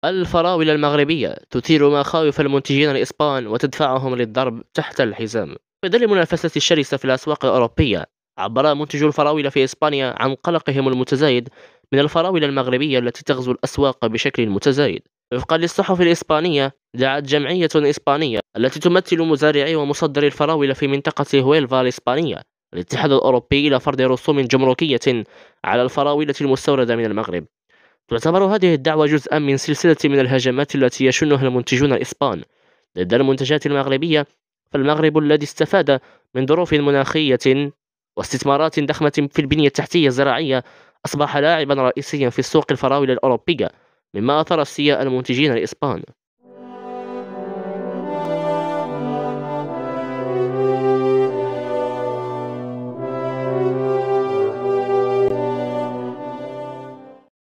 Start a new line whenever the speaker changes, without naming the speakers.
الفراولة المغربية تثير مخاوف المنتجين الإسبان وتدفعهم للضرب تحت الحزام. في ظل المنافسة الشرسة في الأسواق الأوروبية، عبر منتجو الفراولة في إسبانيا عن قلقهم المتزايد من الفراولة المغربية التي تغزو الأسواق بشكل متزايد. وفقا للصحف الإسبانية، دعت جمعية إسبانية التي تمثل مزارعي ومصدري الفراولة في منطقة هويلفا الإسبانية الاتحاد الأوروبي إلى فرض رسوم جمركية على الفراولة المستوردة من المغرب. تعتبر هذه الدعوة جزءا من سلسلة من الهجمات التي يشنها المنتجون الإسبان ضد المنتجات المغربية. فالمغرب الذي استفاد من ظروف مناخية واستثمارات ضخمة في البنية التحتية الزراعية أصبح لاعبا رئيسيا في سوق الفراولة الأوروبية، مما أثار استياء المنتجين الإسبان.